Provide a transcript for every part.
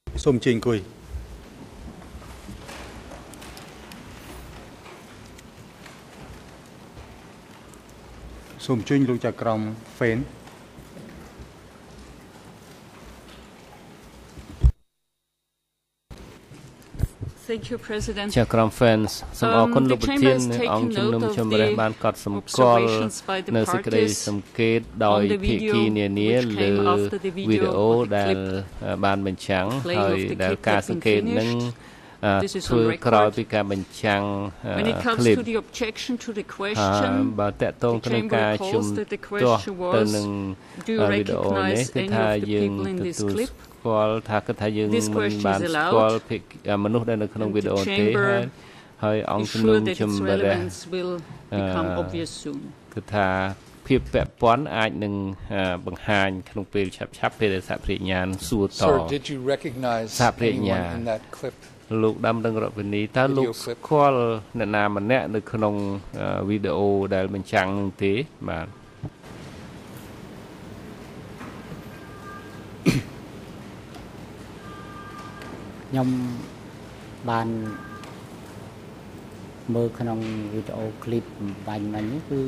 សូមជើញអង្គុយសូមជើញលោកចៅក្រមហ្វេន Thank you, President. ចៅក្រម fans សូមអរគុណលោកប្រធាននៃអង្គជំនុំជម្រះបានកត់សម្គាល់នៅសេចក្តីសង្កេតដោយភាគីនានាលើវីដេអូដែលបានបញ្ចាំងហើយដែលការសង្កេតនឹងធ្វើក្រោយពីការបញ្ចាំងคลิปបើតកតងទៅនឹងការជំទាស់ទៅនឹងវីដេអូនេះគឺថាយើងទទួលស្គាល់ថាគឺថាយើងមិនបានស្គាល់មនុស្សដែលនៅក្នុងវីដេអូទេហើយអង្គជំនុំជម្រះគឺថាភាពពាក់ព័ន្ធអាចនឹងបង្ហាញក្នុងពេលឆាប់ៗពេលដែលសហប្រញ្ញាណសួរតសហប្រញ្ញាលោកដាំដឹងរកវិនីតើលោកស្គាល់អ្នកណាម្នាក់នៅក្នុងវីដេអូដែលបញ្ចាំងនោះទេបាទខ្ញុំបានមើលក្នុងវីដេអូឃ្លីបបាញ់មិញគឺ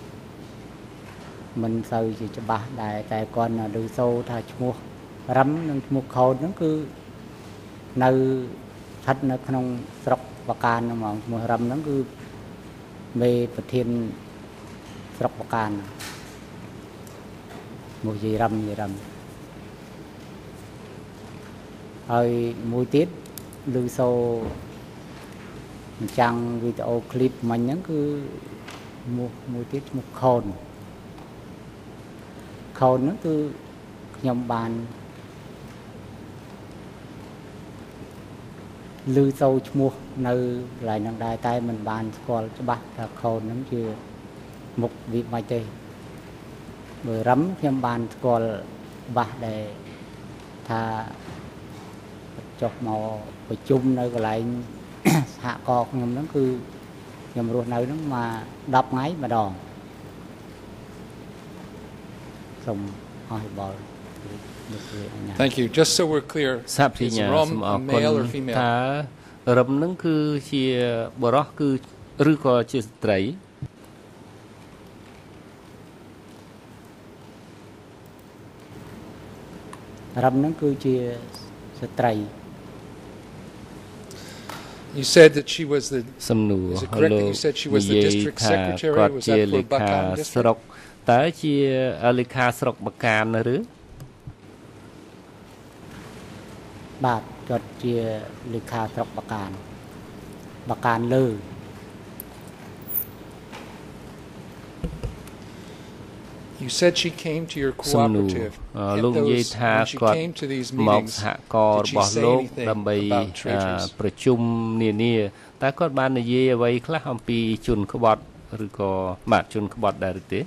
មិនសូវជាច្បាស់ដែរតែគាត់ឮសូរថាឈ្មោះរឹមនិងឈ្មោះខូនហ្នឹងគឺនៅស្ថិតនៅក្នុងស្រុកបកានហ្នឹងហ្មងឈ្មោះរឹមហ្នឹងគឺមេប្រធានស្រុកបកានមួយយាយរឹមហើយមួយទៀតឮសូរបញ្ចាំងវីដេអូឃ្លីបមិញហ្នឹងគឺមួយទៀតឈ្មោះខូនហ្នឹងគឺខ្ញុំបានឮសូរឈ្មោះនៅកន្លែងហ្នឹងដែរតែមិនបានស្គាល់ច្បាស់ថាខូនហ្នឹងជាមុខវិមាច់ទេបើរឹមខ្ញុំបានស្គាល់ច្បាស់ដែរថាចុះមកប្រជុំនៅកន្លែងសហគមន៍ខ្ញុំហ្នឹងគឺខ្ញុំរស់នៅហ្នឹងមក10ថ្ងៃម្ដងសូមអរគុណ Thank you. Just so we're clear, is Rom a male or female? តើរឹមនឹងគឺជាបុរសគឺឬក៏ជាស្ត្រីរឹមនឹងគឺជាស្ត្រី You said that she was the សំណួរ Is it correct that you said she was the district secretary? Was that for Bakan district? តើជាលេខាស្រុកបកានឬបាទគាត់ជាលេខាស្រុកបកានលើ You said she came to your cooperative. លោកនិយាយថាគាត់មកសហករណ៍របស់លោកដើម្បីប្រជុំនានាតើគាត់បាននិយាយអ្វីខ្លះអំពីជនក្បត់ឬក៏បាទជនក្បត់ដែរទេ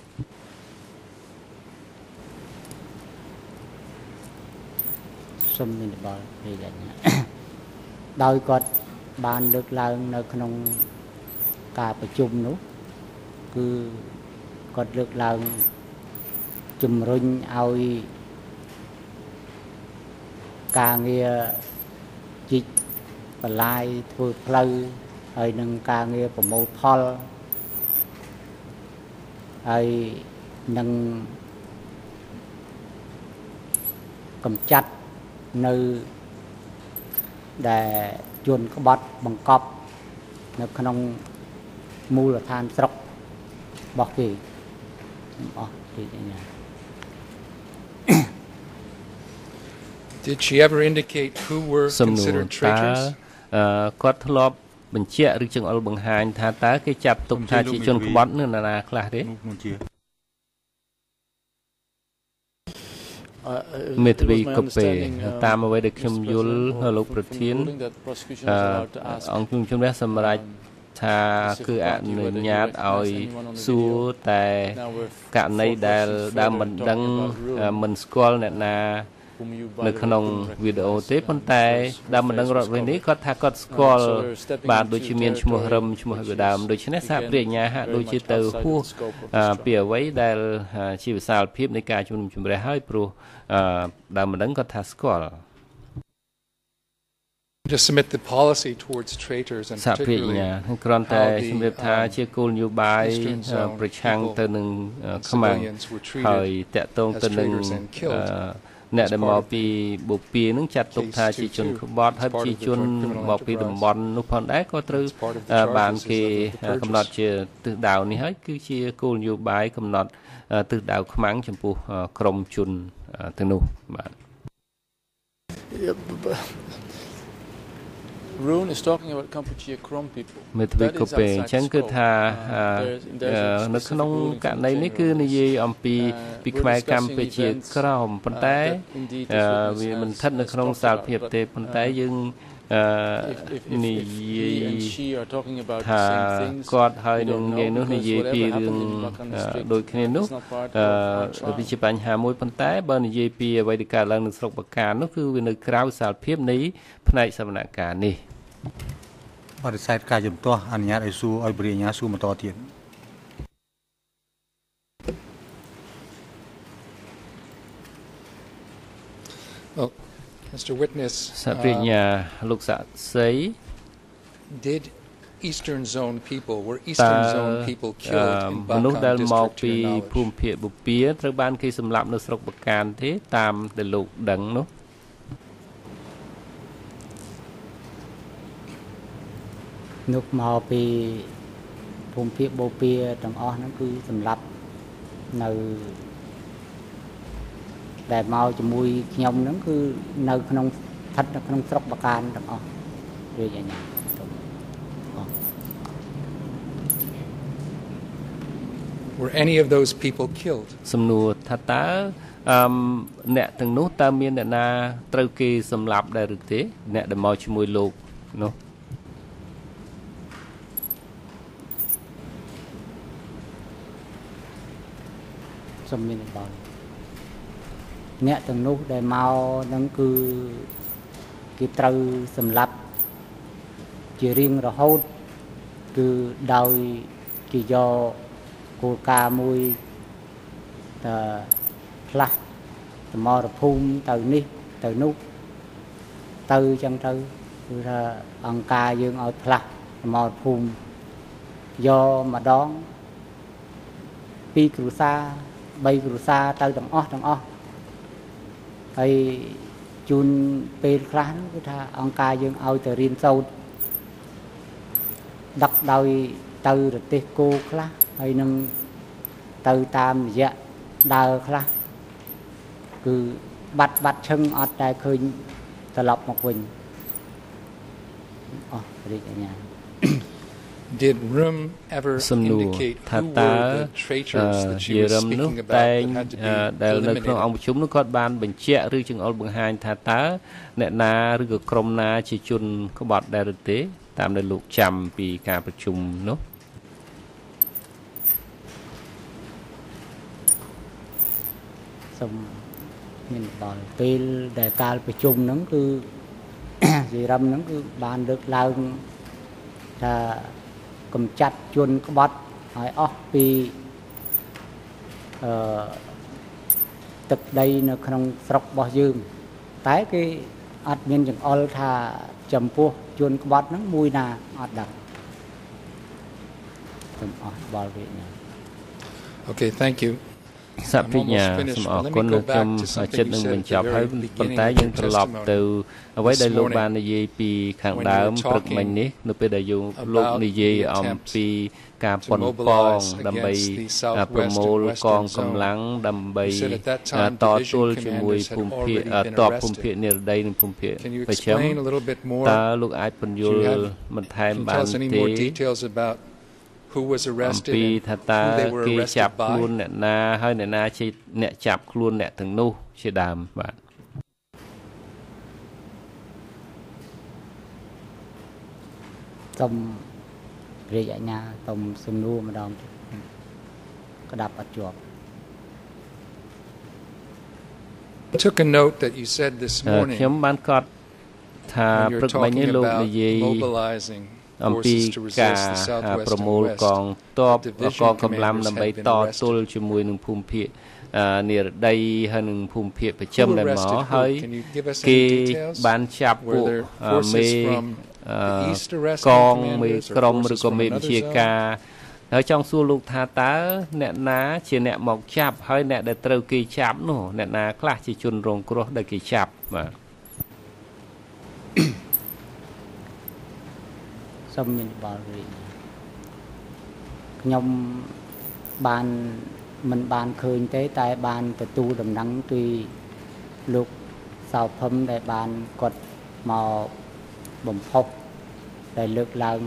សូមមានបលពេលយ៉ាងណាដោយគាត់បានលើកឡើងនៅក្នុងការប្រជុំនោះគឺគាត់លើកឡើងជំរុញឲ្យការងារជីកបន្លាយធ្វើផ្លូវហើយនឹងការងារប្រមូលផលហើយនឹងកម្ចាត់នៅដែលជនក្បត់បង្កប់នៅក្នុងមូលដ្ឋានស្រុករបស់គេអស់ទីនេះ Did she ever indicate who were considered traitors? គាត់ធ្លាប់បញ្ជាក់ឬចង្អុលបង្ហាញថាតើគេចាប់ទុកថាជាជនក្បត់នៅណាខ្លះទេមេធាវីកូពេតាមអ្វីដែលខ្ញុំយល់លោកប្រធានអង្គជំនុំជម្រះសម្រាប់ថាគឺអនុញ្ញាតឲ្យសួរតែករណីដែលដើមមិនដឹងមិនស្គាល់អ្នកណានៅក្នុងវីដេអូទេប៉ុន្តែដើមមិនដឹងរដ្ឋវិញនេះគាត់ថាគាត់ស្គាល់បាទដូចជាមានឈ្មោះរឹមឈ្មោះវាដើមដូច្នេះសហប្រញ្ញាហាក់ដូចជាទៅហួសពីអ្វីដែលជាវិសាលភាពនៃការជំនុំជម្រះហើយព្រោះដើមមិនដឹងគាត់ថាស្គាល់ to submit the policy towards traitors and សហប្រជា particularly គ្រាន់តែជំរាបថាជាគោលនយោបាយប្រឆាំងទៅនឹងខ្មាំងហើយតកតងទៅនឹងអ្នកដែលមកពីបូព៌ានឹងចាត់ទុកថាជាជនក្បត់ហើយជាជនមកពីតំបន់នោះផងដែរក៏ត្រូវបានគេកំណត់ជាទិសដៅនេះហើយគឺជាគោលនយោបាយកំណត់ទិសដៅខ្មាំងចំពោះក្រុមជនទាំងនោះបាទ Rune is talking about Kampuchea Krom people. មេធាវីកូពេអញ្ចឹងគឺថានៅក្នុងករណីនេះគឺនិយាយអំពីខ្មែរកម្ពុជាក្រមប៉ុន្តែវាមិនស្ថិតនៅក្នុងសាលភាពទេប៉ុន្តែយើងនិយាយថាគាត់ហើយនឹងនាងនោះនិយាយពីរឿងដូចគ្នានោះវាជាបញ្ហាមួយប៉ុន្តែបើនិយាយពីអ្វីដែលកើតឡើងនៅស្រុកបកានោះគឺវានៅក្រៅសាលភាពនៃផ្នែកសវនកម្មនេះបរិស័ទការជំទាស់អនុញ្ញាតឲ្យសួរឲ្យបរិញ្ញាសួរបន្តទៀត Well, Mr. Witness, សហប្រញ្ញាលោកសាក់សី did Eastern Zone people were Eastern Zone people killed in មនុស្សដែល Bakan មក district ពី to your knowledge? ភូមិភាគបូព៌ាត្រូវបានគេសម្លាប់នៅស្រុកបកានទេតាមដែលលោកដឹងនោះនោះមកពីភូមិភាគបូព៌ាទាំងអស់ហ្នឹងគឺសម្រាប់នៅដែលមកជាមួយខ្ញុំហ្នឹងគឺនៅក្នុងស្ថិតនៅក្នុងស្រុកបកានទាំងអស់រាជអាជ្ញា Were any of those people killed? សំណួរថាតើអ្នកទាំងនោះតើមានអ្នកណាត្រូវគេសម្លាប់ដែរឬទេអ្នកដែលមកជាមួយលោកនោះសំមានបងអ្នកទាំងនោះដែលមកហ្នឹងគឺគេត្រូវសម្លាប់ជារៀងរហូតគឺដោយគេយកគោលការណ៍មួយទៅផ្លាស់សមរភូមិទៅនេះទៅនោះទៅចឹងទៅគឺថាអង្គការយើងឲ្យផ្លាស់សមរភូមិយកម្ដង2គ្រួសារ3គ្រួសារទៅទាំងអស់ហើយជូនពេលខ្លះគឺថាអង្គការយើងឲ្យទៅរៀនសូត្រដឹកដោយទៅរទេសគោខ្លះហើយនឹងទៅតាមរយៈដើរខ្លះគឺបាត់ឈឹងអត់តែឃើញត្រឡប់មកវិញអស់រាជអាជ្ញា Did Rum ever indicate who were the traitors that she was speaking about that had to be eliminated? ដែលនៅក្នុងអង្គប្រជុំនោះគាត់បានបញ្ជាក់ឬចង្អុលបង្ហាញថាតើអ្នកណាឬក៏ក្រុមណាជាជនក្បត់ដែរឬទេតាមដែលលោកចាំពីការប្រជុំនោះសូមមានដល់ពេលដែលកាលប្រជុំហ្នឹងគឺ ជារឹមហ្នឹងគឺបានលើកឡើងថាកំចាត់ជនក្បត់ឲ្យអស់ពីទឹកដីនៅក្នុងស្រុករបស់យើងតែគេអត់មានចង្អុលថាចំពោះជនក្បត់ហ្នឹងមួយណាអត់ដឹងសូមអស់បលវិញ្ញា Okay, thank you. សហប្រញ្ញាសូមអរគុណលោកខ្ញុំចិត្តនឹងបញ្ចប់ហើយប៉ុន្តែយើងត្រឡប់ទៅអ្វីដែលលោកបាននិយាយពីខាងដើមព្រឹកមិញនេះនៅពេលដែលលោកនិយាយអំពីការប៉ុនប៉ងដើម្បីប្រមូលកងកម្លាំងដើម្បីតទល់ជាមួយភូមិភាគតបភូមិភាគនិរដីនិងភូមិភាគប្រចាំតើលោកអាចពន្យល់បន្ថែមបានទេ Who was arrested ពី and ថាតើ who they were គេចាប់ arrested ខ្លួន by? អ្នកណាហើយអ្នកណាជាអ្នកចាប់ខ្លួនអ្នកទាំងនោះជាដើមបាទសូមរាជអាជ្ញាសូមសំណួរម្ដងទៀតក្តាប់អត់ជាប់ Took a note that you said this morning ខ្ញុំបានកត់ថា when you ព្រឹ were កមិញនេះ talking លោក about និយាយ mobilizing អំពី forces to ការ resist the Southwest ប្រមូល and ក West. ងទ័ព កងកម្លាំងដើម្បីតទល់ជាមួយនឹងភូមិភាគនិរដីហើយនឹងភូមិភាគប្រចាំដែលមកហើយគេបានចាប់ពួកមេកងមេក្រុមឬក៏មេវិជាការហើយចង់សួរលោកថាតើអ្នកណាជាអ្នកមកចាប់ហើយអ្នកដែលត្រូវគេចាប់នោះអ្នកណាខ្លះជាជនរងគ្រោះដែលគេចាប់បាទសូមមានបលរីខ្ញុំបានមិនបានឃើញទេតែបានទទួលដំណឹងពីលោកសៅភឹមដែលបានគាត់មកបំផុសដែលលើកឡើង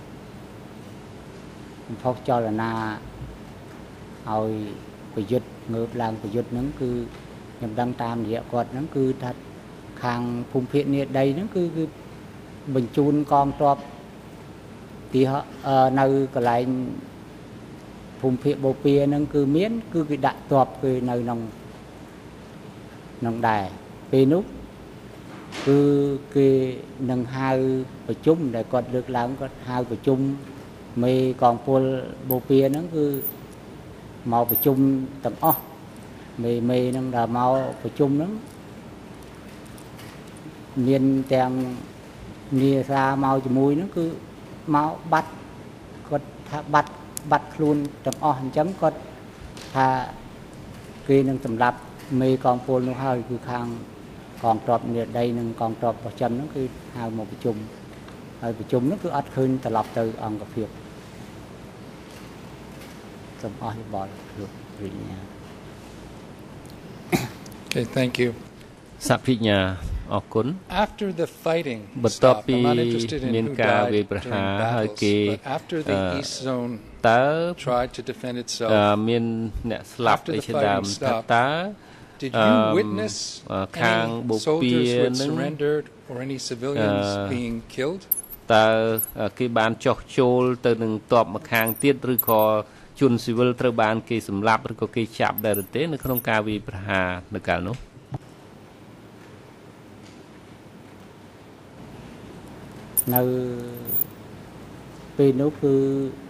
បំផុសចលនាឲ្យប្រយុទ្ធងើបឡើងប្រយុទ្ធហ្នឹងគឺខ្ញុំដឹងតាមរយៈគាត់ហ្នឹងគឺថាខាងភូមិភាគនេដីហ្នឹងគឺបញ្ជូនកងទ័ពទីនៅកន្លែងភូមិភាគបូព៌ាហ្នឹងគឺមានគឺគេដាក់ទ័ពគឺនៅក្នុងដែរពេលនោះគឺគេនឹងហៅប្រជុំដែលគាត់លើកឡើងគាត់ហៅប្រជុំមេកងពលបូព៌ាហ្នឹងគឺមកប្រជុំទាំងអស់មេហ្នឹងដល់មកប្រជុំហ្នឹងមានទាំងនាសាមកជាមួយហ្នឹងគឺមកបាត់គាត់ថាបាត់ខ្លួនទាំងអស់អញ្ចឹងគាត់ថាគេនឹងសម្លាប់មេកងពលនោះហើយគឺខាងកងទ័ពនិរដីនិងកងទ័ពប្រចាំហ្នឹងគឺហៅមកប្រជុំហើយប្រជុំហ្នឹងគឺអត់ឃើញត្រឡប់ទៅអង្គភាពសូមអរយោបល់លោកវិញ្ញា Okay, thank you. សភិញ្ញាអរគុណ After the fighting បន្ទាប់ stopped, ពី I'm not interested in មាន who ការ died វាយប្រហា during រហើយ battles, គេ but after the East Zone តើ tried to defend itself, មានអ្នកស្លាប់អីជាដើមថាតើ did you witness ខាងបូ any ព៌ា soldiers who had នឹង surrendered or any civilians being killed? តើគេបានចោះចូលទៅនឹងទ័ពម្ខាងទៀតឬក៏ជនស៊ីវិលត្រូវបានគេសម្លាប់ឬក៏គេចាប់ដែរឬទេនៅក្នុងការវាយប្រហារនៅកាលនោះនៅពេលនោះគឺ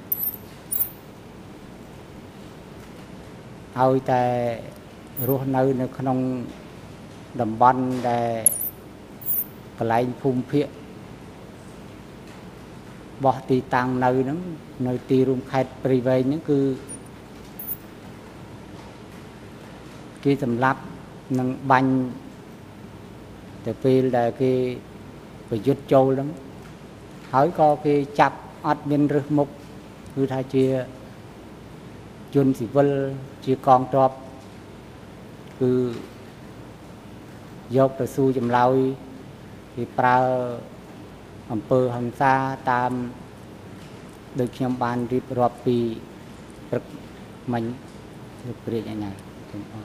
ឲ្យតែរស់នៅក្នុងតំបន់ដែលកន្លែងភូមិភាគបោះទីតាំងនៅហ្នឹងនៅទីរួមខេត្តព្រៃវែងហ្នឹងគឺគេសម្លាប់នឹងបាញ់ទៅពេលដែលគេប្រយុទ្ធចូលហ្នឹងហើយក៏គេចាប់អត់មានរឹសមុខគឺថាជាជនស៊ីវិលជាកងទ័ពគឺយកទៅស៊ូចម្លើយគេប្រើអំពើហិង្សាតាមដូចខ្ញុំបានរៀបរាប់ពីព្រឹកមិញលោកព្រះអាញាសូមអរ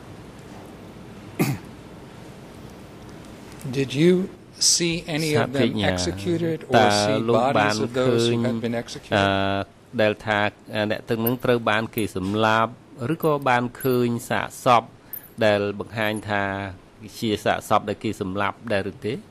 Did you see any of them executed or see bodies of those who have been executed? ដែលថាអ្នកទាំងនឹងត្រូវបានគេសម្លាប់ឬក៏បានឃើញសាកសពដែលបង្ហាញថាជាសាកសពដែលគេសម្លាប់ដែរឬទេ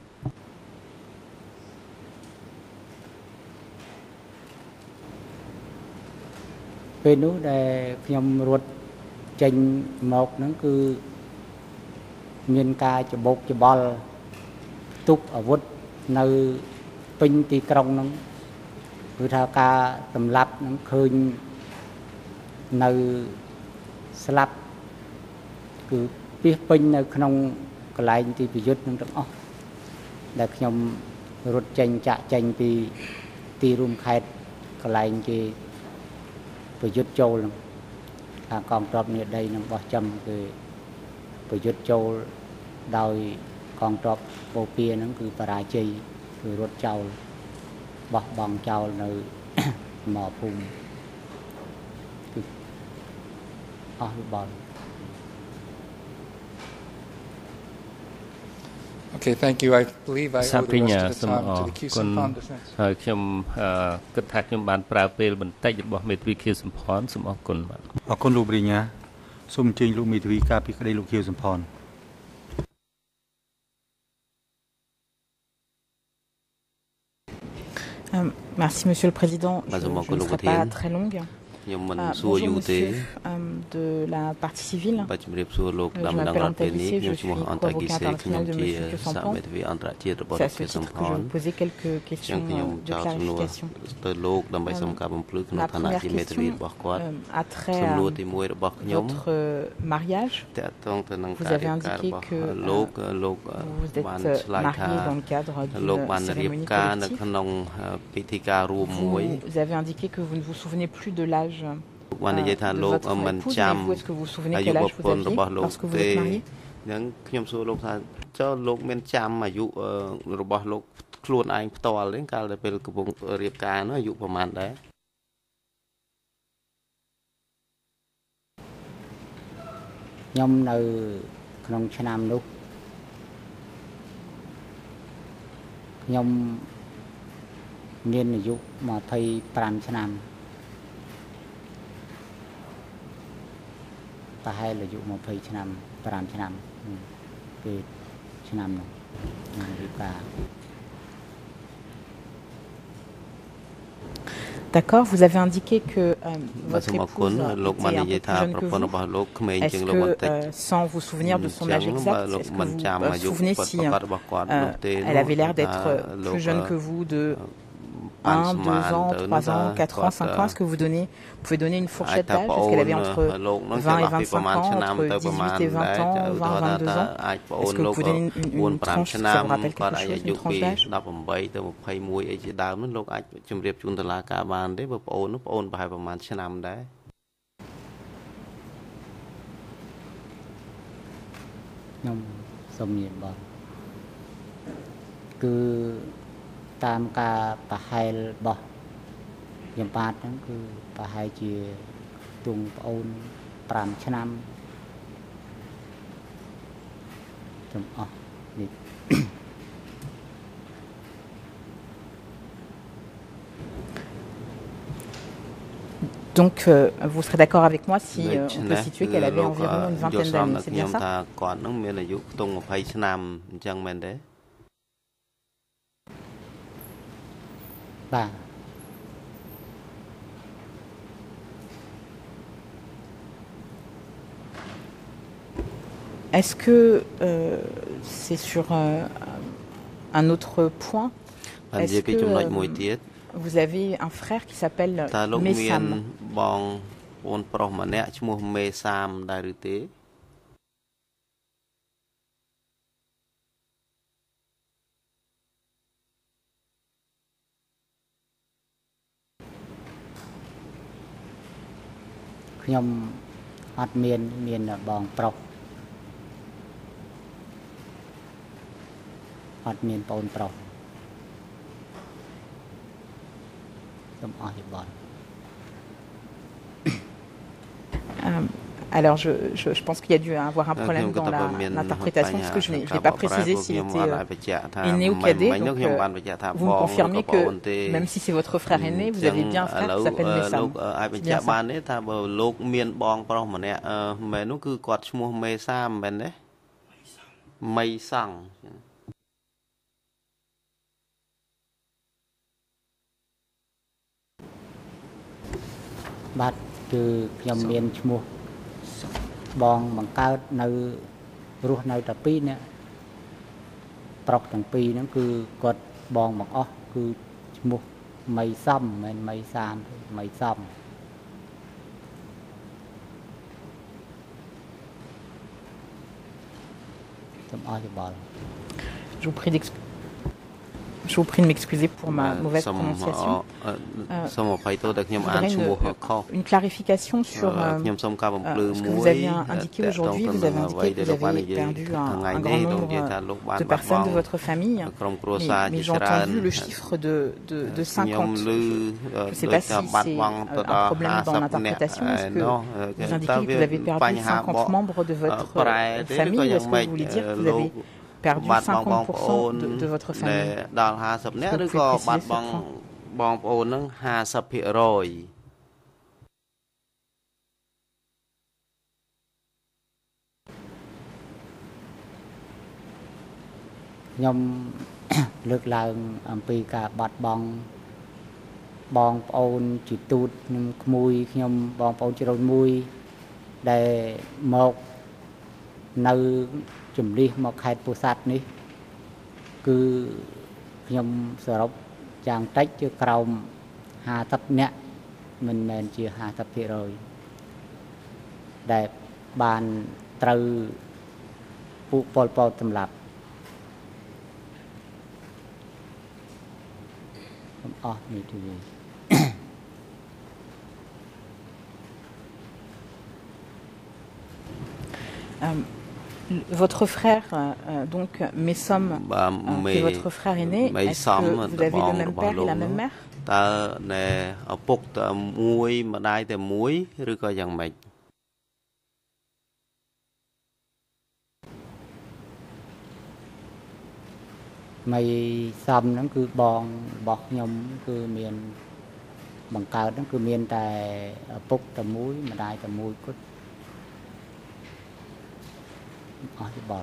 ពេលនោះដែលខ្ញុំរត់ចេញមកហ្នឹងគឺមានការច្បោកច្បល់ទុកអាវុធនៅពេញទីក្រុងហ្នឹងគឺថាការសម្លាប់ហ្នឹងឃើញនៅស្លាប់គឺពីពេញនៅក្នុងកន្លែងទីប្រយុទ្ធហ្នឹងទាំងអស់ដែលខ្ញុំរត់ចេញចាក់ចេញពីទីរួមខេត្តកន្លែងគេប្រយុទ្ធចូលហ្នឹងខាងកងទ័ពនេដីនឹងបោះចំគឺប្រយុទ្ធចូលដោយកងទ័ពបូព៌ាហ្នឹងគឺបរាជ័យគឺរត់ចោលបោះបង់ចោលនៅមកភូមិគឺអស់របល់ Okay, thank you. I believe I owe the rest of the time to the Q-Sampan defense. ហើយខ្ញុំគិតថាខ្ញុំបានប្រើពេលបន្តិចរបស់មេធាវី Q-Sampan សូមអរគុណបាទអរគុណលោកវិញ្ញាសូមអញ្ជើញលោកមេធាវីការពីក្តីលោក Q-Sampan Merci, Monsieur le Président. Je ne serai pas très longue. Bonjour, monsieur de la partie civile. Je m'appelle Antaguissé, je suis co-avocat international de monsieur Sampan. C'est à ce titre que je vais vous poser quelques questions de clarification. Ma première question a trait à votre mariage. Vous avez indiqué que vous êtes marié dans le cadre d'une cérémonie collective. Vous avez indiqué que vous ne vous souvenez plus de l'âge de votre épouse, mais vous, est-ce que vous vous souvenez quel âge vous aviez lorsque vous êtes marié? D'accord, vous avez indiqué que votre épouse était un peu plus jeune que vous. Est-ce que, sans vous souvenir de son âge exact, est-ce que vous vous souvenez si elle avait l'air d'être plus jeune que vous de 1, 2 ans, 3 ans, 4 ans, 5 ans? Est-ce que vous pouvez donner une fourchette d'âge? Est-ce qu'elle avait entre 20 et 25 ans, entre 18 et 20 ans, 20 et 22 ans? Est-ce que vous pouvez donner une tranche, si ça vous rappelle quelque chose, une tranche d'âge? Donc, vous serez d'accord avec moi si on peut situer qu'elle avait environ une vingtaine d'années, c'est bien ça? Est-ce que c'est sur un autre point? Est-ce que vous avez un frère qui s'appelle Messam? Alors, je pense qu'il y a dû avoir un problème dans l'interprétation, parce que je n'ai pas précisé s'il était aîné ou cadet. Donc, vous me confirmez que, même si c'est votre frère aîné, vous avez bien un frère qui s'appelle Messam. C'est bien ça? Je vous prie de m'excuser pour ma mauvaise prononciation. Une clarification sur ce que vous aviez indiqué aujourd'hui. Vous avez indiqué que vous avez perdu un grand nombre de personnes de votre famille, mais j'ai entendu le chiffre de 50. Je ne sais pas si c'est un problème dans l'interprétation. Est-ce que vous indiquez que vous avez perdu 50 membres de votre famille, ou est-ce que vous voulez dire que vous avez perdu 50% de votre famille? Est-ce que vous pouvez préciser ce point? បងប្អូនជីទូតខ្ញុំក្មួយខ្ញុំបងប្អូនជ្រុលមួយដែលមកនៅជំនះមកខេត្តពោធិ៍សាត់នេះគឺខ្ញុំសរុបយ៉ាងតិចជាក្រោម50នាក់មិនមែនជា50% ដែលបានត្រូវពួកប៉ុលពតសម្លាប់អស់នេះទី Votre frère, donc Messom, qui est votre frère aîné, est-ce que vous avez le même père et la même mère? តើណែឪពុកតែមួយម្ដាយតែមួយឬក៏យ៉ាងម៉េចមីសំហ្នឹងគឺបងរបស់ខ្ញុំគឺមានបង្កើតហ្នឹងគឺមានតែឪពុកតែមួយម្ដាយតែមួយគត់អស់បល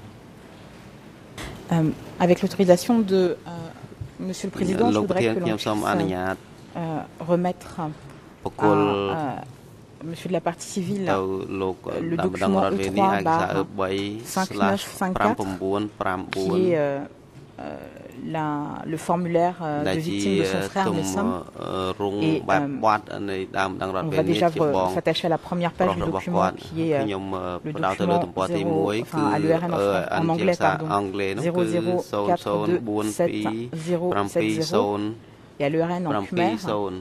Avec l'autorisation de Monsieur le Président, je voudrais que l'on puisse remettre à Monsieur de la partie civile le document E3/5954 qui est le formulaire de victime de son frère Messom. Et on va déjà s'attacher à la première page du document qui est le document à l'URN en anglais, pardon, 00427070. Et à l'URN en khmer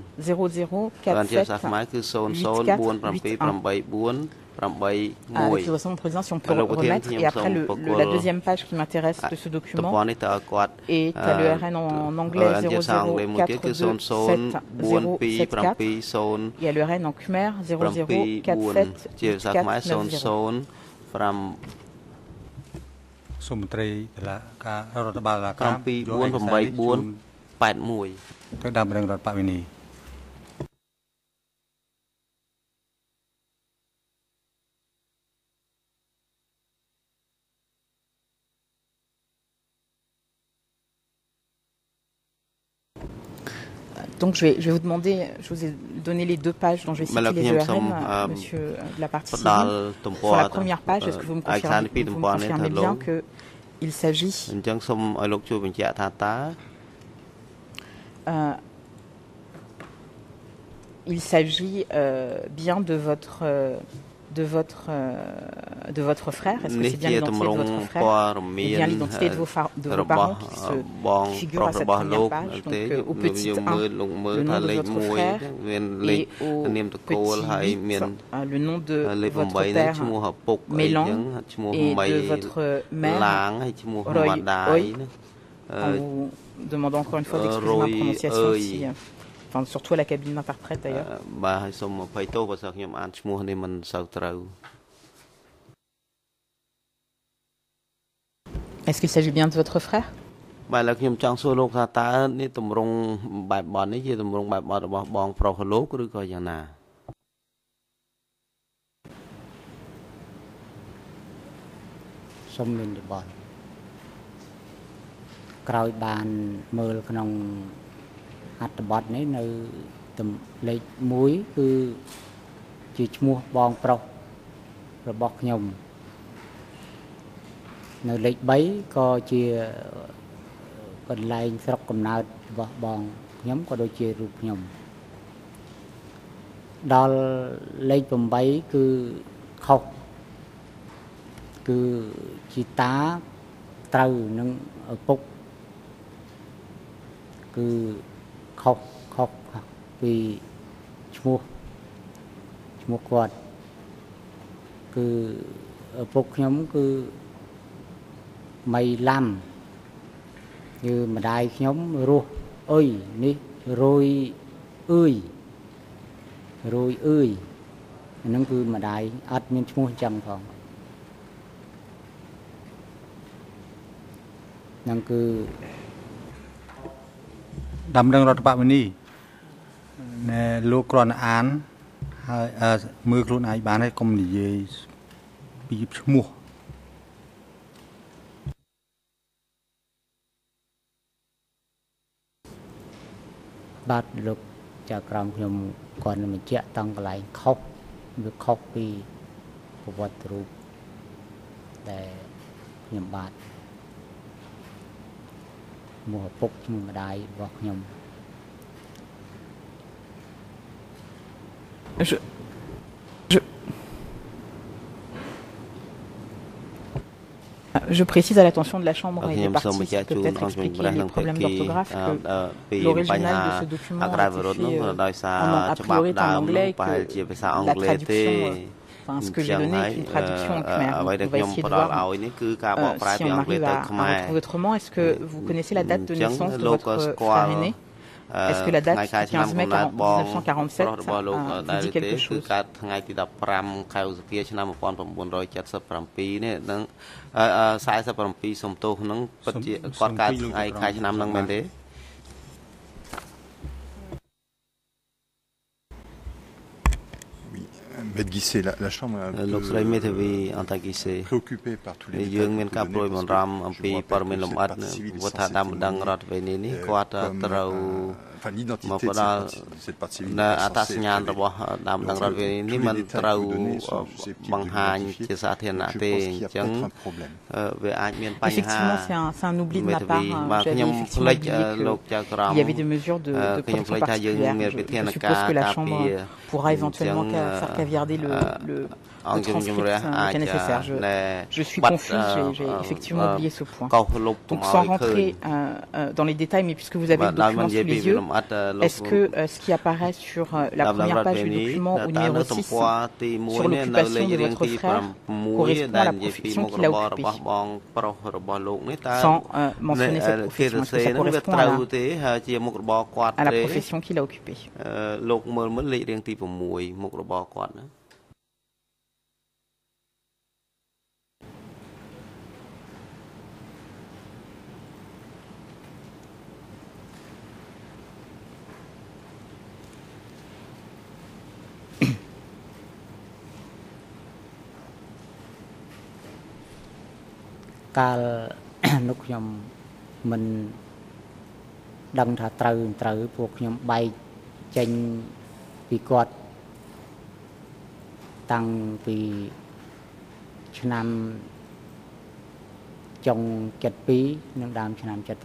00478488. Avec l'autorisation de président, si on peut remettre. Et après, la deuxième page qui m'intéresse de ce document est à l'URN en anglais 00427074 et à l'URN en khmer 00478490. សូមមន្ត្រីតុលាការរដ្ឋបាលតុលាការ748481ទៅតាមរងរដ្ឋបវេនី Donc je vais vous demander, je vous ai donné les deux pages dont je vais citer les URN, monsieur de la partie civile. Sur la première page, est-ce que vous me confirmez bien qu'il s'agit bien de votre frère. Est-ce que c'est bien l'identité de votre frère et bien l'identité de vos parents qui figurent à cette première page. Donc au petit 1, le nom de votre frère et au petit 8, le nom de votre père Mélan et de votre mère Roy. En vous demandant encore une fois d'excuser ma prononciation si... Enfin, surtout à la cabine d'interprète d'ailleurs. Est-ce qu'il s'agit bien de votre frère? អត្ថបទនេះនៅលេខ1គឺជាឈ្មោះបងប្រុសរបស់ខ្ញុំនៅលេខ3ក៏ជាកន្លែងស្រុកកំណើតរបស់បងខ្ញុំក៏ដូចជារូបខ្ញុំដល់លេខ8គឺខុសគឺជាតាត្រូវនឹងឪពុកគឺខុសពីឈ្មោះគាត់គឺឪពុកខ្ញុំគឺមីឡាំគឺម្ដាយខ្ញុំរស់អុយនេះរយអើយហ្នឹងគឺម្ដាយអត់មានឈ្មោះអញ្ចឹងផងហ្នឹងគឺ ដំណឹងរដ្ឋបវេនីណែលោកគ្រាន់អានហើយមើលខ្លួនឯងបានហើយកុំនិយាយពីឈ្មោះបាទលោកចាក្រមខ្ញុំគាត់នឹងបញ្ជាក់តាំងកន្លែងខុសវាខុសពីប្រវត្តិរូបដែលខ្ញុំបាទមកឪពុកឈ្មោះម្ដាយរបស់ខ្ញុំ Je précise à l'attention de la Chambre et des parties peut-être expliquer les problèmes d'orthographe que l'original de ce document a priori en anglais que la traduction, enfin ce que j'ai donné est une traduction en khmer. On va essayer de voir si on arrive à retrouver autrement. Est-ce que vous connaissez la date de naissance de votre frère aîné? Est-ce que la date du 15 mai 1947 vous dit quelque chose? Maître Guissé, la Chambre est un peu préoccupée par tous les détails que vous donnez, parce que je rappelle que cette partie civile est censée enfin l'identité de cette partie civile est censée être tous les détails que vous donnez sont susceptibles de l'identifier. Je pense qu'il y a peut-être un problème. Effectivement, c'est un oubli de ma part. J'avais effectivement oublié qu'il y avait des mesures de protection particulière. Je suppose que la Chambre pourra éventuellement faire caviarder le transcript cas nécessaire. Je suis confuse, j'ai effectivement oublié ce point. Donc sans rentrer dans les détails, mais puisque vous avez le document sous les yeux, est-ce que ce qui apparaît sur la première page du document au numéro 6 sur l'occupation de votre frère correspond à la profession qu'il a occupée, sans mentionner cette profession? Est-ce que ça correspond à la profession qu'il a occupée? Kaal នោះខ្ញុំមិនដឹងថាត្រូវពួកខ្ញុំបែកចេញពីគាត់តាំងពីឆ្នាំចុង72និងដើមឆ្នាំ73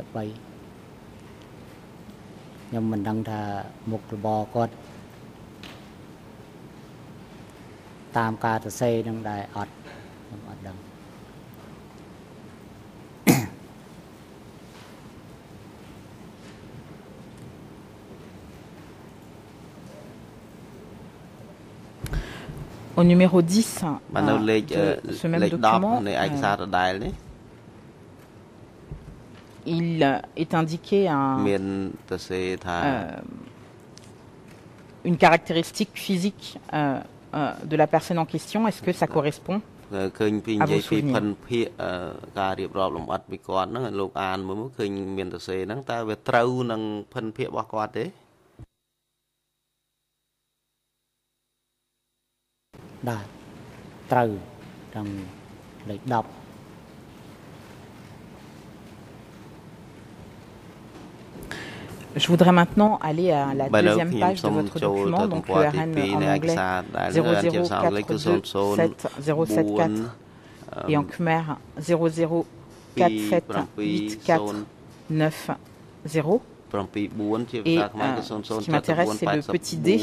ខ្ញុំមិនដឹងថាមុខរបរគាត់តាមការសរសេរនឹងដែរអត់ខ្ញុំអត់ដឹង Au numéro 10 de ce même document, il est indiqué une caractéristique physique de la personne en question. Est-ce que ça correspond à vos souvenirs? Je voudrais maintenant aller à la deuxième page de votre document, donc le RN en anglais 004270774 et en khmer 004784990. Et ce qui m'intéresse, c'est le petit D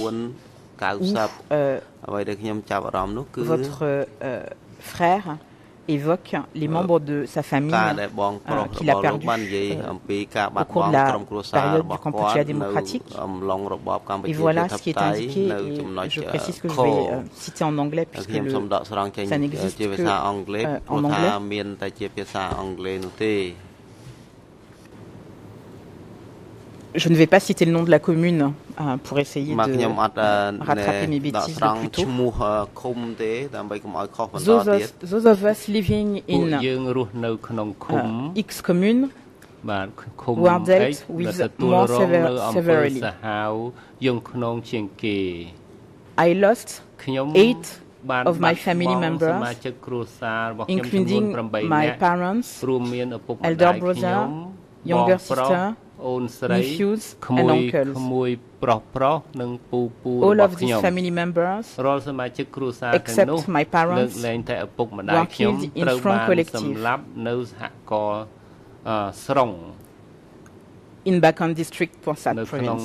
où votre frère évoque les membres de sa famille qu'il a perdus au cours de la période du Kampuchea démocratique. Et voilà ce qui est indiqué, et je précise que je vais citer en anglais puisque ça n'existe que en anglais. Je ne vais pas citer le nom de la commune pour essayer de rattraper mes bêtises le plus tôt. Those of us living in X commune were dealt with more severely. I lost 8 of my family members, including my parents, elder brother, younger sister, nephews and uncles. All of these family members, except my parents, were killed in Front Collective in Bakan district, Porsat province.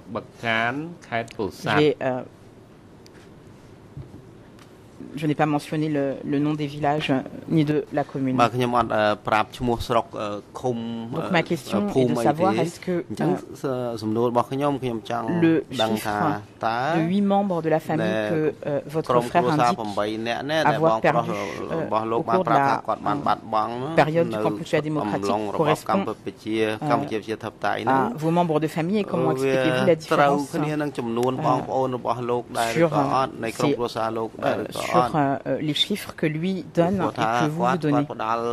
Je n'ai pas mentionné le nom des villages ni de la commune. Donc ma question est de savoir est-ce que le chiffre de 8 membres de la famille que votre frère indique avoir perdu au cours de la période du Kampuchea démocratique correspond à vos membres de famille et comment expliquez-vous la différence sur les chiffres que lui donne et que vous vous donnez.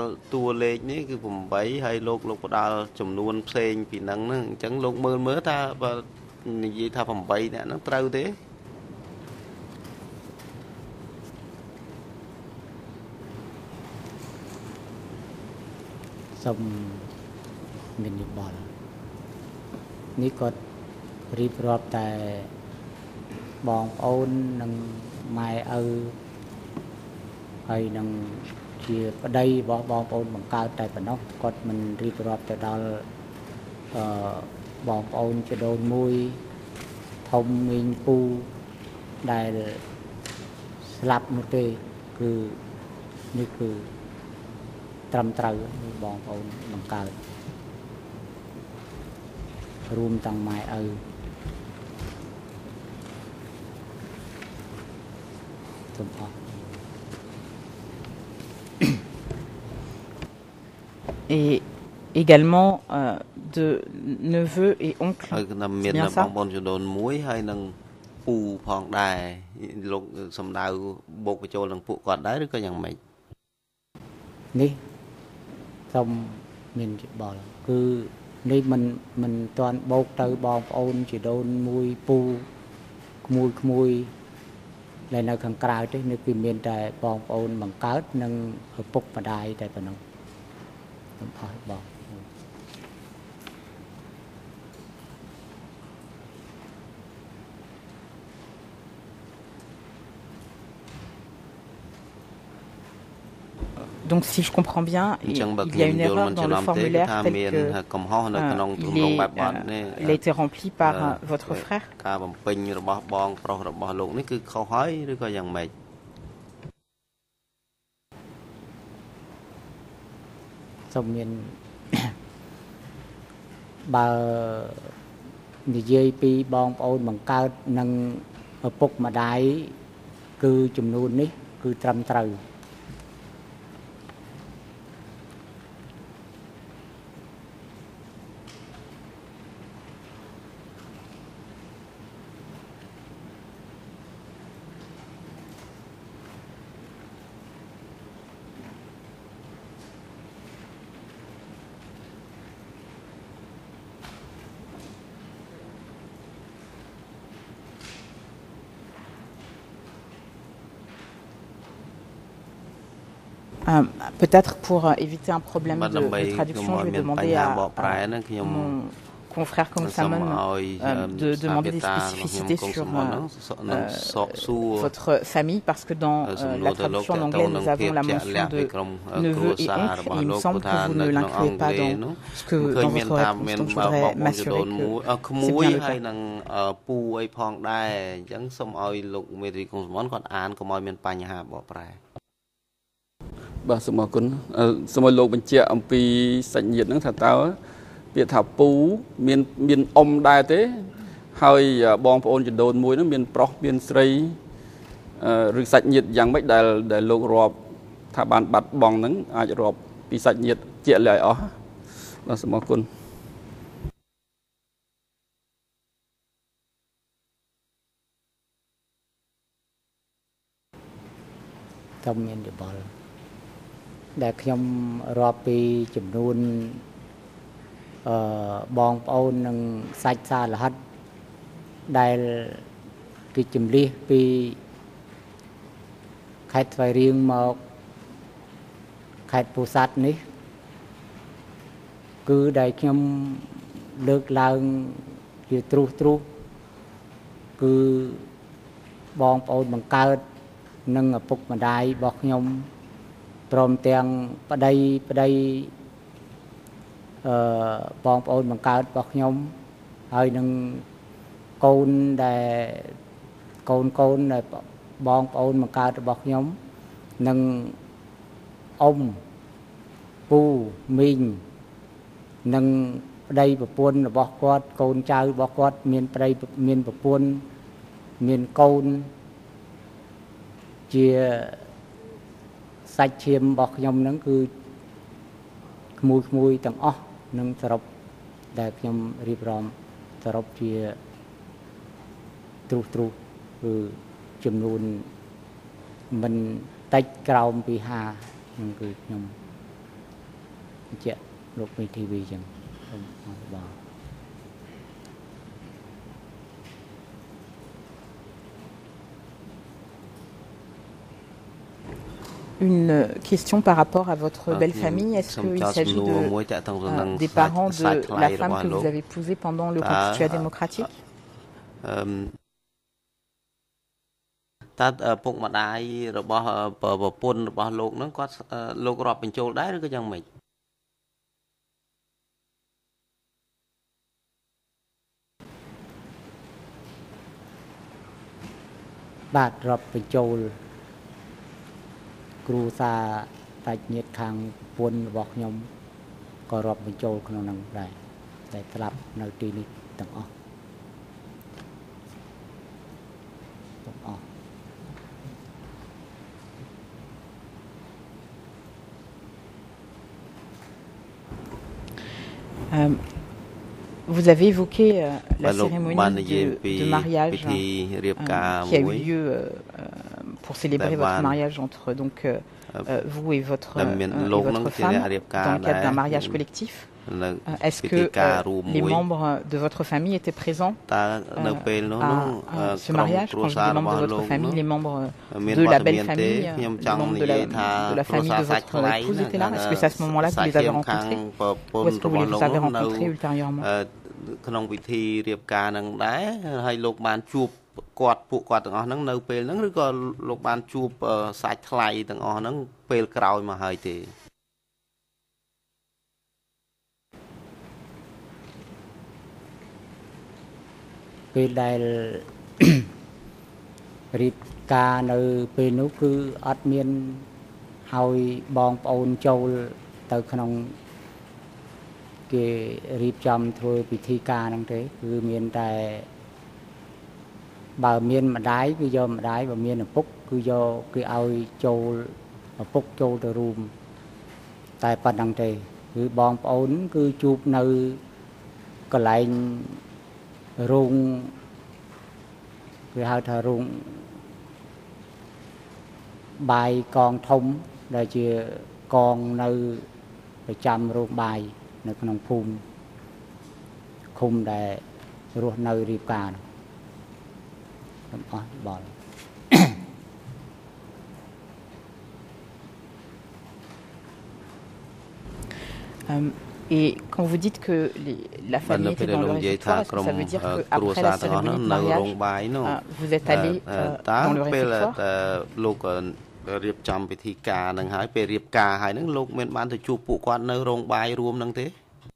ហើយនឹងជាប្តីរបស់បងប្អូនបង្កើតតែប៉ុណ្ណោះគាត់មិនរៀបរាប់ទៅដល់បងប្អូនជីដូនមួយធំមីងពូដែលស្លាប់នោះទេគឺនេះគឺត្រឹមត្រូវបងប្អូនបង្កើតរួមទាំងម៉ែឪ Et également de neveux et oncles. C'est bien ça? នេះសូមមានយោបល់គឺនេះមិនតាន់បោកទៅបងប្អូនជីដូនមួយពូក្មួយដែលនៅខាងក្រៅទេនេះគឺមានតែបងប្អូនបង្កើតនិងឪពុកម្ដាយតែប៉ុណ្ណោះ Donc si je comprends bien, il y a une erreur dans le formulaire tel que il a été rempli par votre frère. Peut-être pour éviter un problème de traduction, je vais demander à mon confrère comme Samon de demander des spécificités sur votre famille, parce que dans la traduction en anglais, nous avons la mention de neveux et oncles, et il me semble que vous ne l'incluez pas dans votre réponse, donc je voudrais m'assurer que c'est bien le cas. បាទសូមអរគុណសូមឲ្យលោកបញ្ជាក់អំពីសាច់ញាតិហ្នឹងថាតើពាក្យថាពូមានអ៊ំដែរទេហើយបងប្អូនជីដូនមួយហ្នឹងមានប្រុសមានស្រីឬសាច់ញាតិយ៉ាងម៉េចដែលលោករាប់ថាបានបាត់បង់ហ្នឹងអាចរាប់ពីសាច់ញាតិជាក់លាក់ឲ្យអស់បាទសូមអរគុណដែលខ្ញុំរាប់ពីចំនួនបងប្អូននិងសាច់សារហិតដែលគេជំលះពីខេត្តស្វាយរៀងមកខេត្តពោធិ៍សាត់នេះគឺដែលខ្ញុំលើកឡើងជាទ្រុសគឺបងប្អូនបង្កើតនិងឪពុកម្ដាយរបស់ខ្ញុំព្រមទាំងប្តីបងប្អូនបង្កើតរបស់ខ្ញុំហើយនឹងកូនដែលកូនដែលបងប្អូនបង្កើតរបស់ខ្ញុំនិងអ៊ំពូមីងនិងប្តីប្រពន្ធរបស់គាត់កូនចៅរបស់គាត់មានប្តីមានប្រពន្ធមានកូនជាសាច់ឈាមរបស់ខ្ញុំហ្នឹងគឺក្មួយទាំងអស់នឹងសរុបដែលខ្ញុំរៀបរាប់សរុបជាទ្រុសគឺចំនួនមិនតិចក្រោមពី50ហ្នឹងគឺខ្ញុំបញ្ជាក់លោកមេធាវីចឹងសូមអរគុណ Une question par rapport à votre belle famille. Est-ce qu'il s'agit des parents de la femme que vous avez épousée pendant le constituat démocratique? តើពុកម្ដាយរបស់ប្រពន្ធរបស់លោកហ្នឹងគាត់លោករាប់បញ្ចូលដែរឬក៏យ៉ាងម៉េចបាទរាប់បញ្ចូលគ្រូសាតាច់ញាតិខាងប្រពន្ធរបស់ខ្ញុំក៏រាប់បញ្ចូលក្នុងហ្នឹងដែរតែស្លាប់នៅទីនេះទាំងអស់ Vous avez évoqué la cérémonie de mariage qui a eu lieu pour célébrer votre mariage entre donc vous et votre femme dans le cadre d'un mariage collectif. Est-ce que les membres de votre famille étaient présents à ce mariage? Quand je dis les membres de votre famille, les membres de la belle famille, les membres de la famille de votre épouse étaient là? Est-ce que c'est à ce moment-là que vous les avez rencontrés? Ou est-ce que vous les avez rencontrés ultérieurement? ក្នុងពិធីរៀបការនឹងដែរហើយលោកបានជួបគាត់ពួកគាត់ទាំងអស់ហ្នឹងនៅពេលហ្នឹងឬក៏លោកបានជួបសាច់ថ្លៃទាំងអស់ហ្នឹងពេលក្រោយមកហើយទេពេលដែលរៀបការនៅពេលនោះគឺអត់មានឲ្យបងប្អូនចូលទៅក្នុងគេរៀបចំធ្វើពិធីការហ្នឹងទេគឺមានតែបើមានម្ដាយគឺយកម្ដាយបើមានឪពុកគឺយកគេឲ្យចូលឪពុកចូលទៅរួមតែប៉ុណ្្នឹងទេគឺបងប្អូនគឺជួបនៅកន្លែងរោងគេហៅថារោងបាយកងធំដែលជាកងនៅប្រចាំរោងបាយនៅក្នុងភូមិឃុំដែលរស់នៅរៀបការខ្ញុំអស់បល Et quand vous dites que la famille était dans leur réfectoire, est-ce que ça veut dire qu'après la cérémonie de mariage, vous êtes allé dans le réfectoire? រៀបចំពិធីការនឹងហើយពេលរៀបការហើយនឹងលោកមានបានទៅជួបពួកគាត់នៅរោងបាយរួមនឹងទេ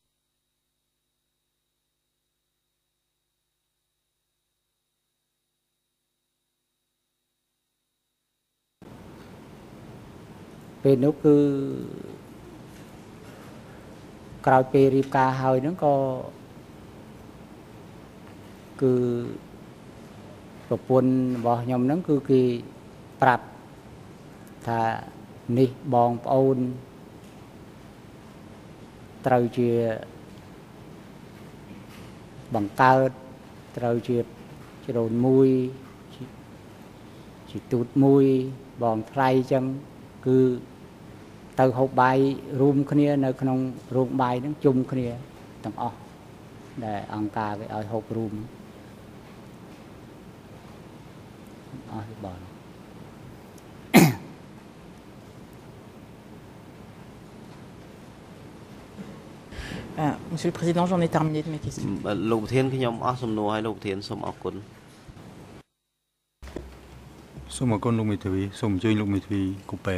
ពេលនោះគឺក្រោយពេលរៀបការហើយហ្នឹងក៏គឺប្រពន្ធរបស់ខ្ញុំហ្នឹងគឺគេប្រាប់ថានេះបងប្អូនត្រូវជាបង្កើតត្រូវជាជ្រូនមួយជាទូតមួយបងថ្លៃចឹងគឺទៅហូបបាយរួមគ្នានៅក្នុងរោងបាយហ្នឹងជុំគ្នាទាំងអស់ដែលអង្គការគេឲ្យហូបរួមអស់បង Monsieur le Président, j'en ai terminé de mes questions. លោកប្រធានខ្ញុំអស់សំណួរហើយលោកប្រធានសូមអរគុណសូមអរគុណលោកមេធាវីសូមអញ្ជើញលោកមេធាវីកូប៉េ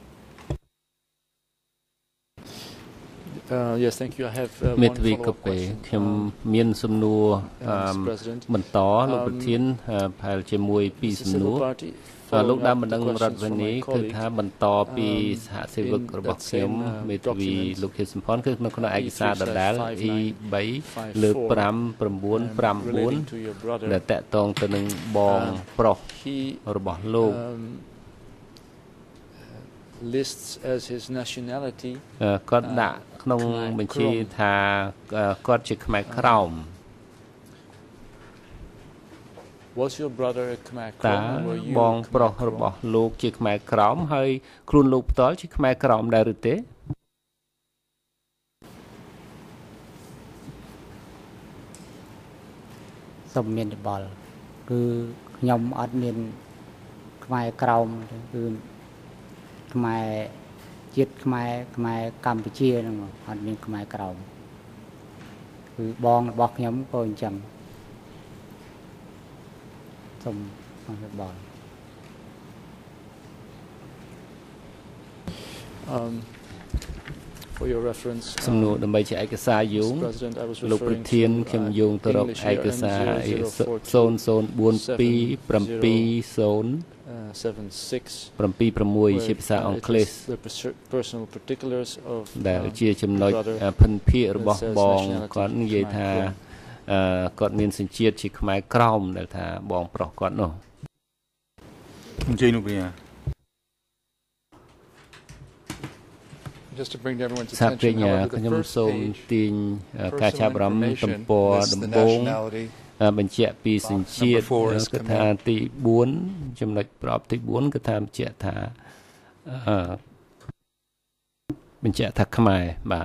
Yes, thank you. I have មេធាវីកូប៉េខ្ញុំមានសំណួរបន្តលោកប្រធានប្រហែលជាមួយពីរសំណួរលោកដើមបណ្ដឹងរដ្ឋវិនីគឺថាបន្តពីសហសេវករបស់ខ្ញុំមេធាវីលោកហេសំផនគឺនៅក្នុងឯកសារដដែល E3 លើ59594ដែលតកតងទៅនឹងបងប្រុសរបស់លោក lists as his nationality គាត់ដាក់ក្នុងបញ្ជីថាគាត់ជាខ្មែរក្រោម Was your brother a Khmer Krom តើបងប្រុសរបស់លោកជាខ្មែរក្រោមហើយខ្លួនលោកផ្ទាល់ជាខ្មែរក្រោមដែរឬទេសូមមានយោបល់គឺខ្ញុំអត់មានខ្មែរក្រោមគឺខ្មែរជាតិខ្មែរកម្ពុជាហ្នឹងអត់មានខ្មែរក្រោមគឺបងរបស់ខ្ញុំក៏អញ្ចឹងសូមយោបល់ For your reference សំណួរដើម្បីជាឯកសារយោងលោកប្រធានខ្ញុំយោងទៅរកឯកសារ00472076ជាភាសាអង់គ្លេសដែលជាចំណុចភិនភាគរបស់បងគាត់និយាយថាគាត់មានសញ្ជាតិជាខ្មែរក្រោមដែលថាបងប្រុសគាត់នោះអញ្ជើញលោកព្រះ Just to bring everyone's សាព្រា attention ញាខ្ញុំសូមទាញការចាប់អារម្មណ៍ទំព័រដំបូងបញ្ជាក់ពីសញ្ជាតិគឺថាទី4ចំណុចប្រអប់ទី4គឺថាបញ្ជាក់ថាខ្មែរបាទ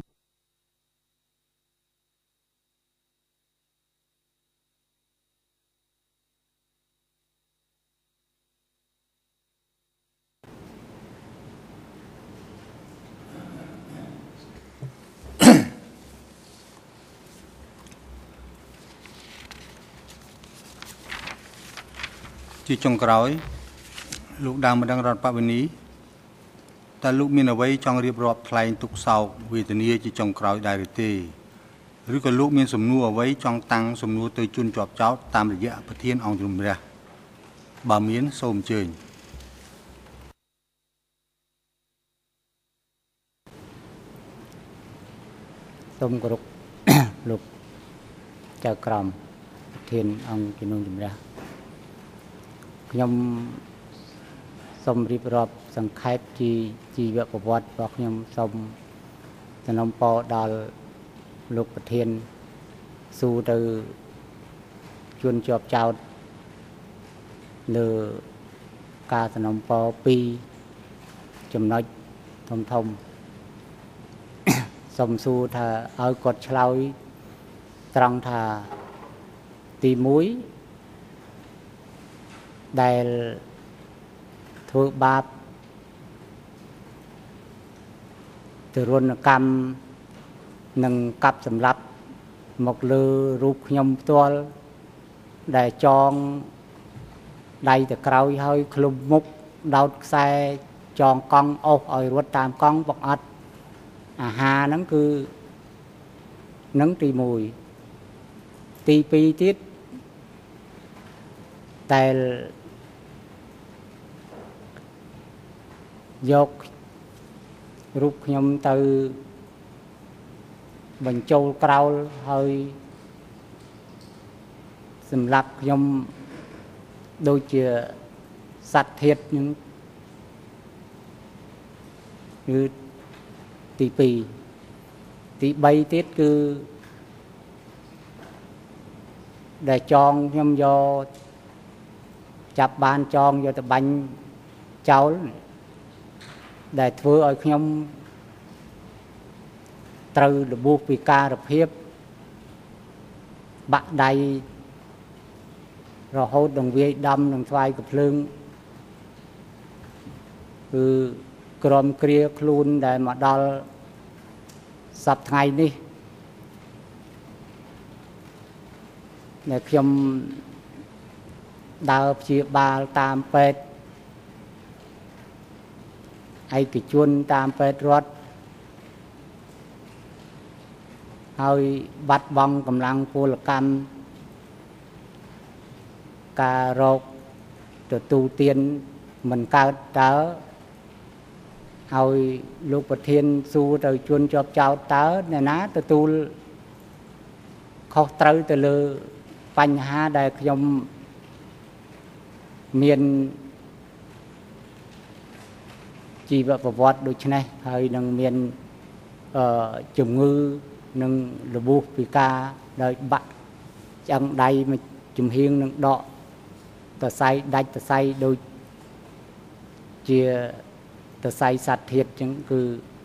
ជាចុងក្រោយលោកដើមបណ្ដឹងរដ្ឋបវេនីតើលោកមានអ្វីចង់រៀបរាប់ថ្លែងទុកសោកវេទនាជាចុងក្រោយដែរឬទេឬក៏លោកមានសំណួរអ្វីចង់តាំងសំណួរទៅជូនជាប់ចោតតាមរយៈប្រធានអង្គជំរះបើមានសូមអញ្ជើញសូមគោរពលោកចៅក្រមប្រធានអង្គជំនុំជម្រះខ្ញុំសូមរៀបរាប់សង្ខេបជីវប្រវត្តិរបស់ខ្ញុំសូមសំណូមពរដល់លោកប្រធានស៊ូទៅជួនជាប់ចោតលើការសំណូមពរ2ចំណុចធំសូមសួរថាឲ្យគាត់ឆ្លើយត្រង់ថាទី1ដែលធ្វើបាបទរណកម្មនិងកាប់សម្លាប់មកលើរូបខ្ញុំផ្ទាល់ដែលចងដៃទៅក្រោយហើយឃ្លុំមុខដោតខ្សែចងកង់អុសឲ្យរត់តាមកង់បង្អត់អាហារហ្នឹងគឺនឹងទី1ទី2ទៀតតែយករូបខ្ញុំទៅបញ្ចូលក្រោលហើយសម្រាប់ខ្ញុំដូចជាសត្វធាតុហ្នឹងគឺទី2ទី3ទៀតគឺដែលចងខ្ញុំយកចាប់បានចងយកទៅបាញ់ចោលដែលធ្វើឲ្យខ្ញុំត្រូវរបួសពិការភាពបាក់ដៃរហូតដល់វាយដំនឹងស្វាយកំភ្លើងគឺក្រំគ្រាខ្លួនដែលមកដល់សប្តាហ៍ថ្ងៃនេះដែលខ្ញុំដើរព្យាបាលតាមពេទ្យឯកជនតាមពេទ្យរដ្ឋហើយបាត់បង់កម្លាំងពលកម្មការរោគទទួលទានមិនកើតតើឲ្យលោកប្រធានសួរទៅជួនជាប់ចោតតើអ្នកណាទទួលខុសត្រូវទៅលើបញ្ហាដែលខ្ញុំមានជីវប្រវត្តិដូចនេះហើយនឹងមានជំងឺនឹងរបួសពិការដោយបាក់ឆ្អឹងដៃមួយជំហៀងនឹងដកសរសៃដាច់សរសៃដូចជាសរសៃសត្វធាតុចឹងគឺ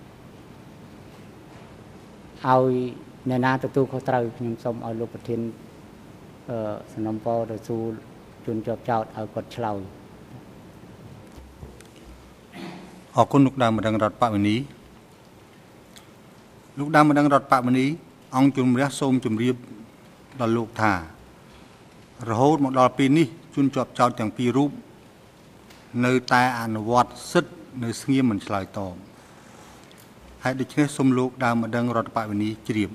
ឲ្យអ្នកណាទទួលខុសត្រូវខ្ញុំសូមឲ្យលោកប្រធានសំណុំពរទៅសួរជនជាប់ចោតឲ្យគាត់ឆ្លើយអរគុណលោកដើមម្ដងរដ្ឋបវនីលោកដើមម្ដងរដ្ឋបវនីអង្គជំរះសូមជម្រាបដល់លោកថារហូតមកដល់ពេលនេះជនជាប់ចោតទាំងពីររូបនៅតែអនុវត្តសិទ្ធិនៅស្ងៀមមិនឆ្លើយតបហើយដូច្នេះសូមលោកដើមម្ដងរដ្ឋបវនីជ្រាប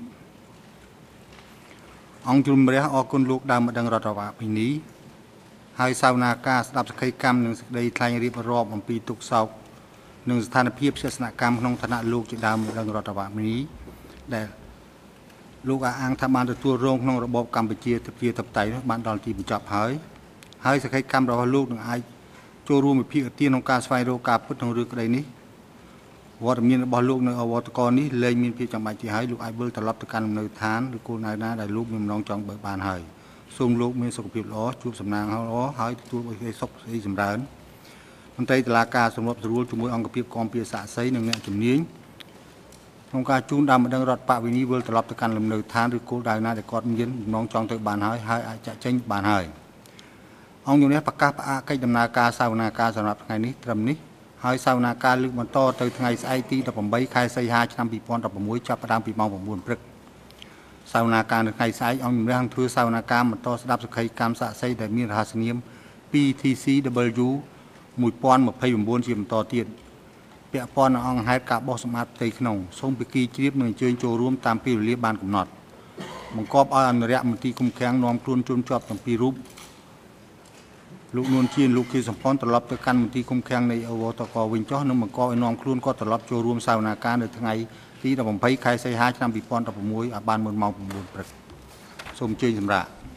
អង្គជំរះអរគុណលោកដើមម្ដងរដ្ឋបវនីហើយសាវនាការស្ដាប់សក្ខីកម្មនិងសេចក្តីថ្លែងរៀបរាប់អំពីទុក្ខសោកនិងស្ថានភាពជាស្នកម្មក្នុងឋានៈលោកជាដើមម្ដងរដ្ឋបវនីដែលលោកអាអង្គថាបានទទួលរងក្នុងរបបកម្ពុជាប្រជាធិបតេយ្យនោះបានដល់ទីបញ្ចប់ហើយសក្ខីកម្មរបស់លោកនឹងអាចចូលរួមវិភាគទានក្នុងការស្វែងរកការពិតក្នុងរឿងក្តីនេះវត្តមានរបស់លោកនៅអវត្តកនេះលែងមានភាពចាំបាច់ទេហើយលោកអាចវិលត្រឡប់ទៅកាន់លំនៅឋានឬគោលដៅណាដែលលោកមានបំណងចង់បើកបានហើយសូមលោកមានសុខភាពល្អជួបសំណាងល្អហើយទទួលសេចក្តីសុខសេចក្តីចម្រើនមន្ត្រីតុលាការសម្របសម្រួលជាមួយអង្គភាពគាំពារសាក្សីនិងអ្នកជំនាញក្នុងការជូនដើមម្ដងរដ្ឋបវនីវិលត្រឡប់ទៅកាន់លំនៅឋានឬគោលដៅណាដែលគាត់មានបំណងចង់ទៅបានហើយអាចចាក់ចេញបានហើយអង្គជំនះប្រកាសផ្អាកកិច្ចដំណើរការសាវនាការសម្រាប់ថ្ងៃនេះត្រឹមនេះហើយសាវនាការលើកបន្តទៅថ្ងៃស្អែកទី18ខែសីហាឆ្នាំ2016ចាប់ផ្ដើមពីម៉ោង9ព្រឹកសាវនាការនៅថ្ងៃស្អែកអង្គជំនះនឹងធ្វើសាវនាការបន្តស្ដាប់សក្ខីកម្មសាក្សីដែលមានរហស្សនាម PTCW 1029ជាបន្តទៀតពាក់ព័ន្ធនឹងអង្គហេតុការបោះសម្អាតផ្ទៃក្នុងសូមពិគីជ្រាបនិងអញ្ជើញចូលរួមតាមពេលវេលាបានកំណត់បង្គាប់ឲ្យអនុរិយមន្ត្រីគុំឃាំងនាំខ្លួនជនជាប់ទាំងពីររូបលោកនួនជាលោកគីសំផនត្រឡប់ទៅកាន់មន្ទីរគុំឃាំងនៃអវតកវិញចុះនិងបង្កឲ្យនាំខ្លួនគាត់ត្រឡប់ចូលរួមសាវនាការនៅថ្ងៃទី18ខែសីហាឆ្នាំ2016ឲ្យបានមុនម៉ោង9ព្រឹកសូមអញ្ជើញសម្រាប់